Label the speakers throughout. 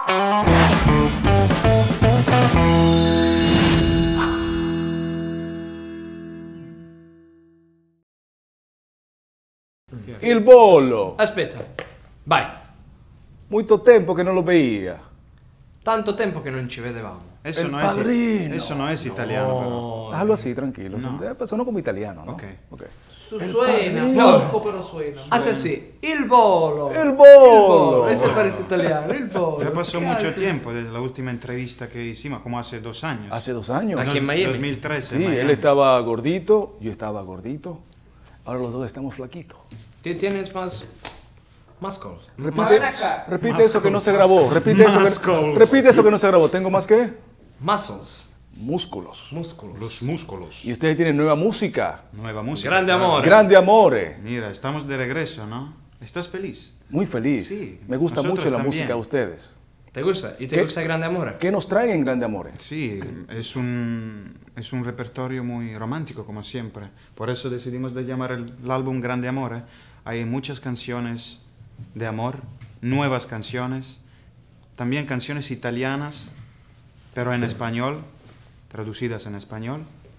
Speaker 1: Il Bolo!
Speaker 2: Aspetta, vai.
Speaker 1: Molto tempo che non lo veía.
Speaker 2: Tanto tempo che non ci vedevamo.
Speaker 3: Eso
Speaker 1: El
Speaker 3: no
Speaker 1: Padrino.
Speaker 3: Eso no es italiano, pero...
Speaker 1: Hazlo así, tranquilo.
Speaker 3: No.
Speaker 1: Sonó como italiano, ¿no?
Speaker 3: Ok.
Speaker 4: Suena,
Speaker 2: Padrino.
Speaker 4: poco pero suena.
Speaker 2: Hace así, il volo.
Speaker 1: ¡El Bolo!
Speaker 2: Ese parece italiano, il volo.
Speaker 3: Ya pasó
Speaker 2: ¿Qué
Speaker 3: mucho
Speaker 2: hace?
Speaker 3: tiempo desde la última entrevista que hicimos, como hace 2 años.
Speaker 1: Hace 2 años.
Speaker 2: Aquí en Miami.
Speaker 3: 2013.
Speaker 1: Sí,
Speaker 3: en Miami.
Speaker 1: él estaba gordito, yo estaba gordito. Ahora los dos estamos flaquitos.
Speaker 2: Tienes más músculos.
Speaker 1: Repite eso que no se grabó. Repite eso que no se grabó. ¿Tengo más que?
Speaker 2: Muscles.
Speaker 1: Músculos.
Speaker 2: Músculos.
Speaker 3: Los músculos.
Speaker 1: Y ustedes tienen nueva música.
Speaker 3: Nueva música.
Speaker 2: Grande
Speaker 3: claro.
Speaker 2: amor.
Speaker 1: Grande Amore.
Speaker 3: Mira, estamos de regreso, ¿no? ¿Estás feliz?
Speaker 1: Muy feliz.
Speaker 3: Sí,
Speaker 1: Me gusta
Speaker 3: nosotros
Speaker 1: mucho la
Speaker 3: también.
Speaker 1: música de ustedes.
Speaker 2: ¿Te gusta? ¿Y te
Speaker 1: ¿Qué?
Speaker 2: gusta Grande Amore?
Speaker 1: ¿Qué nos traen en Grande Amore?
Speaker 3: Sí, es un repertorio muy romántico, como siempre. Por eso decidimos de llamar el álbum Grande Amore. Hay muchas canciones de amor, nuevas canciones, también canciones italianas, pero en español, traducidas en español.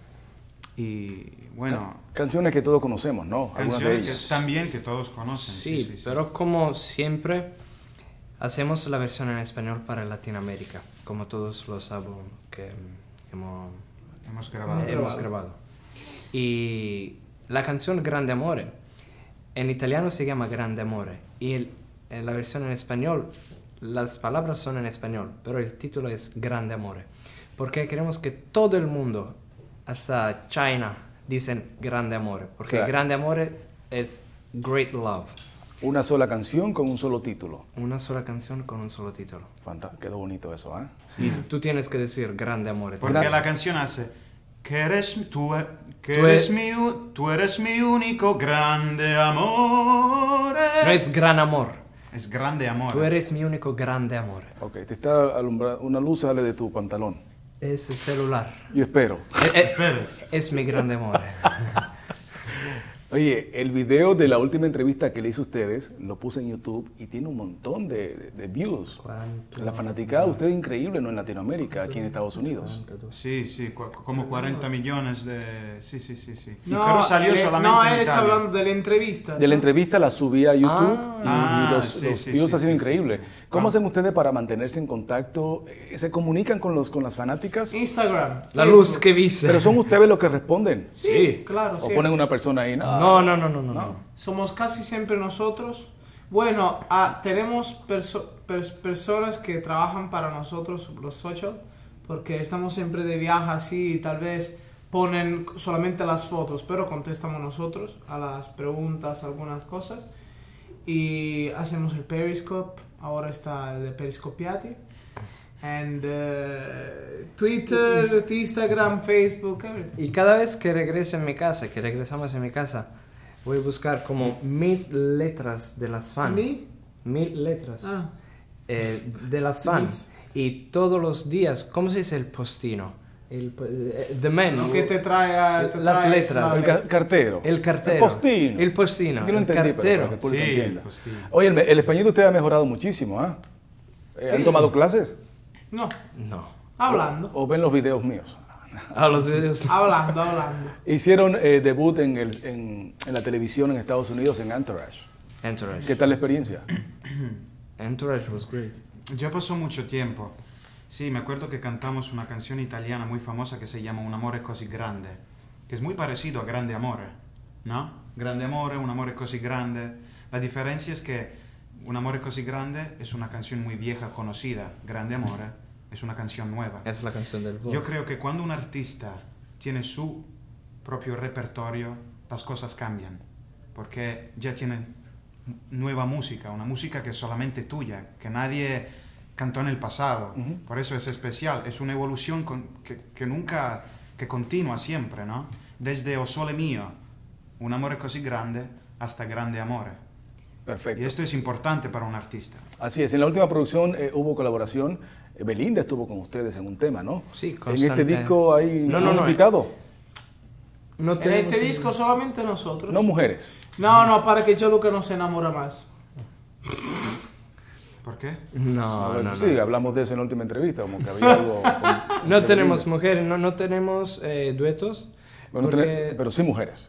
Speaker 3: Y bueno,
Speaker 1: Canciones que todos conocemos, ¿no? Algunas de
Speaker 3: canciones
Speaker 1: ellas.
Speaker 3: que, también que todos conocen.
Speaker 2: Sí, pero como siempre, hacemos la versión en español para Latinoamérica, como todos los álbumes que
Speaker 3: Hemos grabado.
Speaker 2: hemos grabado. Y la canción Grande Amore, en italiano se llama Grande Amore, y en la versión en español, las palabras son en español, pero el título es Grande Amore, porque queremos que todo el mundo, hasta China, dicen Grande Amore, porque
Speaker 1: O sea,
Speaker 2: Grande Amore es Great Love.
Speaker 1: Una sola canción con un solo título.
Speaker 2: Una sola canción con un solo título.
Speaker 1: Quedó bonito eso, ¿eh?
Speaker 2: Y tú tienes que decir Grande Amore.
Speaker 3: Porque la canción hace que tú
Speaker 2: eres
Speaker 3: eres mi único grande amor.
Speaker 2: No es gran amor.
Speaker 3: Es grande amor.
Speaker 2: Tú eres mi único grande amor.
Speaker 1: Ok, te está alumbrando. Una luz sale de tu pantalón.
Speaker 2: Es el celular.
Speaker 1: Yo espero.
Speaker 3: Esperes.
Speaker 2: Es mi grande amor.
Speaker 1: Oye, el video de la última entrevista que le hice a ustedes lo puse en YouTube y tiene un montón de views. La fanaticada de ustedes es increíble, ¿no? En Latinoamérica, aquí en Estados Unidos.
Speaker 3: Sí, sí, como 40 millones de... Sí.
Speaker 4: No,
Speaker 3: Pero salió solamente en
Speaker 4: él está
Speaker 3: Italia.
Speaker 4: hablando de la entrevista.
Speaker 1: De la entrevista la subí a YouTube y los
Speaker 3: sí,
Speaker 1: views
Speaker 3: sí,
Speaker 1: ha sido
Speaker 3: sí,
Speaker 1: increíble.
Speaker 3: sí, sí.
Speaker 1: ¿Cómo hacen ustedes para mantenerse en contacto? ¿Se comunican con las fanáticas?
Speaker 4: Instagram.
Speaker 2: La
Speaker 4: Facebook.
Speaker 2: luz que viste.
Speaker 1: Pero son ustedes los que responden.
Speaker 2: Sí.
Speaker 4: Claro,
Speaker 1: O
Speaker 4: sí.
Speaker 1: ponen una persona ahí.
Speaker 2: No.
Speaker 4: Somos casi siempre nosotros. Bueno, tenemos personas que trabajan para nosotros, los social, porque estamos siempre de viaje así y tal vez ponen solamente las fotos, pero contestamos nosotros a las preguntas, algunas cosas. Y hacemos el Periscope, ahora está el de Periscopiati. And Twitter, Instagram, Facebook, everything.
Speaker 2: Y cada vez que regreso en mi casa, que regresamos en mi casa, voy a buscar como 1000 letras de las fans.
Speaker 4: ¿Mil?
Speaker 2: 1000 letras.
Speaker 4: Ah.
Speaker 2: De las fans. Y todos los días, ¿cómo se dice el postino? The man.
Speaker 4: Lo que te trae,
Speaker 2: Las
Speaker 4: traes
Speaker 2: letras.
Speaker 1: El cartero.
Speaker 2: El cartero.
Speaker 1: El postino.
Speaker 2: El postino.
Speaker 1: Yo no
Speaker 2: el
Speaker 1: entendí, pero
Speaker 2: cartero.
Speaker 1: para que el público
Speaker 3: Sí,
Speaker 1: entienda.
Speaker 3: el postino.
Speaker 1: Oye, el español de ustedes ha mejorado muchísimo, ¿ah? ¿Han tomado clases?
Speaker 4: No,
Speaker 2: No.
Speaker 4: hablando.
Speaker 1: ¿O ven los videos míos?
Speaker 2: A los videos.
Speaker 4: Hablando.
Speaker 1: Hicieron debut en la televisión en Estados Unidos en Entourage.
Speaker 2: Entourage.
Speaker 1: ¿Qué tal la experiencia?
Speaker 2: Entourage was great.
Speaker 3: Ya pasó mucho tiempo. Sí, me acuerdo que cantamos una canción italiana muy famosa que se llama Un amore così grande, que es muy parecido a Grande Amore, ¿no? Grande Amore, Un amore così grande. La diferencia es que Un amore così grande es una canción muy vieja, conocida. Grande Amore es una canción nueva.
Speaker 2: Es la canción del
Speaker 3: Yo creo que cuando un artista tiene su propio repertorio, las cosas cambian, porque ya tiene nueva música, una música que es solamente tuya, que nadie cantó en el pasado. Por eso es especial, es una evolución que nunca, que continúa siempre, ¿no? Desde O Sole Mio, Un amore così grande, hasta Grande Amore.
Speaker 1: Perfecto.
Speaker 3: Y esto es importante para un artista.
Speaker 1: Así es, en la última producción hubo colaboración. Belinda estuvo con ustedes en un tema, ¿no?
Speaker 2: Sí,
Speaker 1: En
Speaker 2: constante.
Speaker 1: este disco hay un invitado,
Speaker 2: No
Speaker 4: En
Speaker 2: tenemos
Speaker 4: este disco solamente nosotros.
Speaker 1: no mujeres.
Speaker 4: No, para que Gianluca no se enamore más.
Speaker 3: ¿Por qué?
Speaker 2: No,
Speaker 1: Bueno,
Speaker 2: no,
Speaker 1: sí,
Speaker 2: no.
Speaker 1: hablamos de eso en la última entrevista, como que había algo...
Speaker 2: No tenemos mujeres, no tenemos duetos.
Speaker 1: Bueno,
Speaker 2: porque
Speaker 1: pero sí mujeres.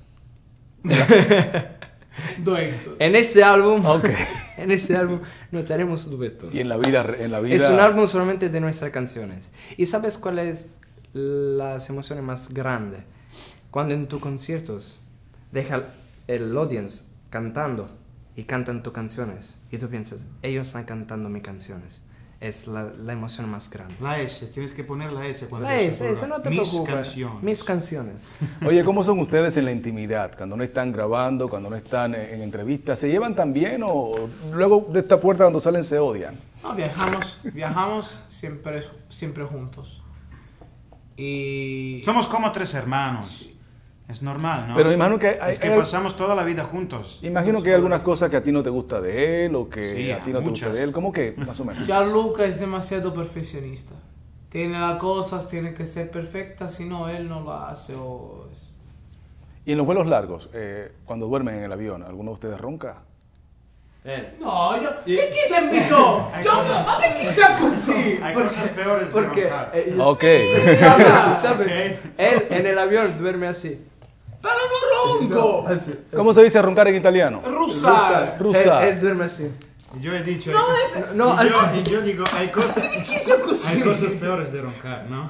Speaker 4: Duetos.
Speaker 2: en este álbum,
Speaker 1: Ok.
Speaker 2: en este álbum no tenemos duetos.
Speaker 1: Y en la vida...
Speaker 2: Es un álbum solamente de nuestras canciones. ¿Y sabes cuál es las emociones más grandes? Cuando en tus conciertos deja el audience cantando y cantan tus canciones y tú piensas, ellos están cantando mis canciones. Es la emoción más grande.
Speaker 3: La S, tienes que poner la S cuando
Speaker 2: La
Speaker 3: dices
Speaker 2: S, no te
Speaker 3: mis
Speaker 2: preocupes.
Speaker 3: canciones.
Speaker 2: Mis canciones.
Speaker 1: Oye, ¿cómo son ustedes en la intimidad? Cuando no están grabando, cuando no están en entrevistas, ¿se llevan tan bien o luego de esta puerta cuando salen se odian?
Speaker 4: No, viajamos siempre juntos. Y...
Speaker 3: Somos como 3 hermanos. Es normal, ¿no?
Speaker 1: Pero imagino que
Speaker 3: es que pasamos toda la vida juntos.
Speaker 1: Imagino que hay algunas cosas que a ti no te gusta de él o que
Speaker 3: Sí,
Speaker 1: a ti no te gusta
Speaker 3: muchas.
Speaker 1: de él. ¿Cómo que? Más o menos.
Speaker 4: Gianluca es demasiado perfeccionista. Tiene las cosas, tiene que ser perfectas, si no, él no lo hace.
Speaker 1: Y en los vuelos largos, cuando duermen en el avión, ¿alguno de ustedes ronca?
Speaker 4: No, perché sempre io? Ma perché sei così?
Speaker 3: Hay cosas peores de
Speaker 2: Porque
Speaker 3: roncar.
Speaker 1: Ok.
Speaker 2: ¿sabes?
Speaker 3: Ok.
Speaker 2: Él en el avión duerme así.
Speaker 4: Però non ronco!
Speaker 2: Así.
Speaker 1: ¿Cómo se dice roncar en italiano?
Speaker 4: Russare!
Speaker 1: Russare.
Speaker 2: Él duerme así.
Speaker 3: Yo he dicho...
Speaker 4: No,
Speaker 2: No,
Speaker 3: y yo,
Speaker 2: así.
Speaker 3: y yo digo, hay cosas
Speaker 4: così?
Speaker 3: peores de roncar, ¿no?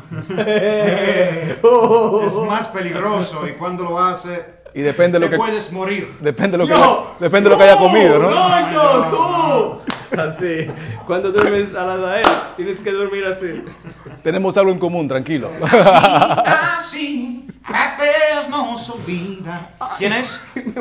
Speaker 2: Oh.
Speaker 3: Es más peligroso y cuando lo hace...
Speaker 1: Y depende de lo
Speaker 3: te
Speaker 1: que
Speaker 3: puedes morir.
Speaker 1: depende de lo que
Speaker 4: Yo,
Speaker 1: depende de lo que haya comido, ¿no?
Speaker 4: No, yo, tú!
Speaker 2: Así. Cuando duermes al lado de él, tienes que dormir así.
Speaker 1: Tenemos algo en común, tranquilo.
Speaker 3: Así, a veces no se olvida. ¿Quién es?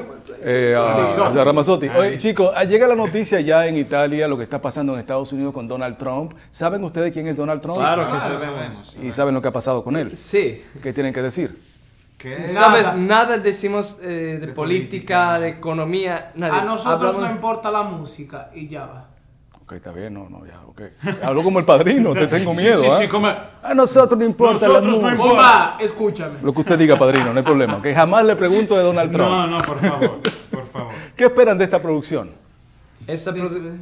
Speaker 1: De Ramazzotti. Oye,
Speaker 3: listo.
Speaker 1: chicos, llega la noticia ya en Italia, lo que está pasando en Estados Unidos con Donald Trump. ¿Saben ustedes quién es Donald Trump?
Speaker 2: Claro que
Speaker 3: Claro,
Speaker 2: sabemos.
Speaker 1: Y saben lo que ha pasado con él.
Speaker 2: Sí.
Speaker 1: ¿Qué tienen que decir?
Speaker 3: ¿Qué?
Speaker 2: ¿Sabes? Nada decimos de política, de economía, nada.
Speaker 4: A nosotros
Speaker 2: Hablamos-
Speaker 4: no importa la música y ya va.
Speaker 1: Ok, está bien, no, ya, ok. Hablo como el padrino, te tengo miedo,
Speaker 3: Sí,
Speaker 1: ¿ah?
Speaker 3: sí, como...
Speaker 1: A nosotros no importa
Speaker 3: Nosotros
Speaker 1: la
Speaker 3: no
Speaker 1: música.
Speaker 4: Bomba, escúchame.
Speaker 1: Lo que usted diga, padrino, no hay problema. Que jamás le pregunto de Donald Trump.
Speaker 3: No, no, por favor, por favor.
Speaker 1: ¿Qué esperan de esta producción?
Speaker 2: Esta produ-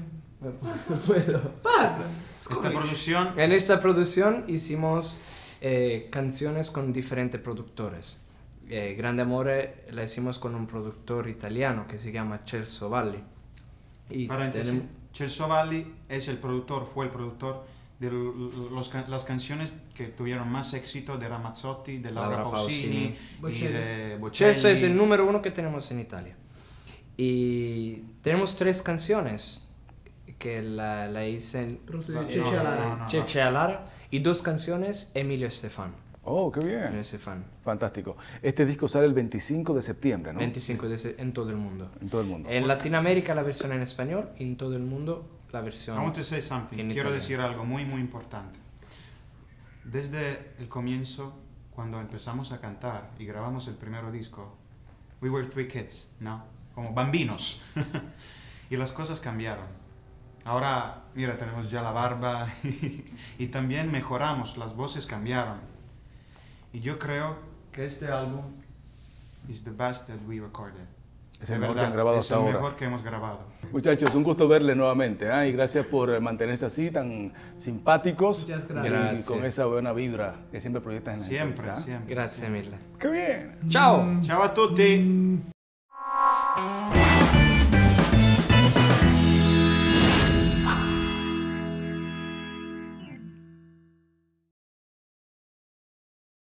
Speaker 4: Parla.
Speaker 3: Esta producción...
Speaker 2: En esta producción hicimos canciones con diferentes productores. Grande Amore la hicimos con un productor italiano que se llama Celso Valli. Y
Speaker 3: Paréntesis.
Speaker 2: tenemos-
Speaker 3: Celso Valli es el productor, fue el productor de las canciones que tuvieron más éxito de Ramazzotti, de Laura
Speaker 2: Laura
Speaker 3: Pausini
Speaker 4: Pausini.
Speaker 3: y de Bocelli.
Speaker 2: Celso es el número 1 que tenemos en Italia. Y tenemos 3 canciones que la hice en
Speaker 4: Cece Alara.
Speaker 3: no.
Speaker 2: Cece Alara y 2 canciones Emilio Estefan.
Speaker 1: Oh, qué
Speaker 2: Emilio
Speaker 1: bien.
Speaker 2: Estefan.
Speaker 1: Fantástico. Este disco sale el 25 de septiembre, ¿no?
Speaker 2: 25 en todo el mundo.
Speaker 1: En todo el mundo.
Speaker 2: En Latinoamérica la versión en español y en todo el mundo la versión
Speaker 3: I want to say something.
Speaker 2: en
Speaker 3: Quiero
Speaker 2: italiano.
Speaker 3: decir algo muy, muy importante. Desde el comienzo, cuando empezamos a cantar y grabamos el primer disco, we were 3 kids, ¿no? Como bambinos. Y las cosas cambiaron. Ahora, mira, tenemos ya la barba y también mejoramos, las voces cambiaron. Y yo creo que este álbum is the best that we recorded.
Speaker 1: Es
Speaker 3: De
Speaker 1: el mejor que
Speaker 3: verdad,
Speaker 1: han grabado
Speaker 3: es
Speaker 1: hasta
Speaker 3: el
Speaker 1: ahora.
Speaker 3: mejor que hemos grabado.
Speaker 1: Muchachos, un gusto verle nuevamente, ¿ah? Y gracias por mantenerse así, tan simpáticos.
Speaker 4: Muchas
Speaker 1: Y
Speaker 2: gracias.
Speaker 1: con esa buena vibra que siempre proyectas en la
Speaker 3: Siempre,
Speaker 1: gente, ¿ah?
Speaker 3: siempre.
Speaker 2: Grazie mille.
Speaker 1: ¡Qué bien!
Speaker 2: Ciao!
Speaker 3: Ciao a tutti!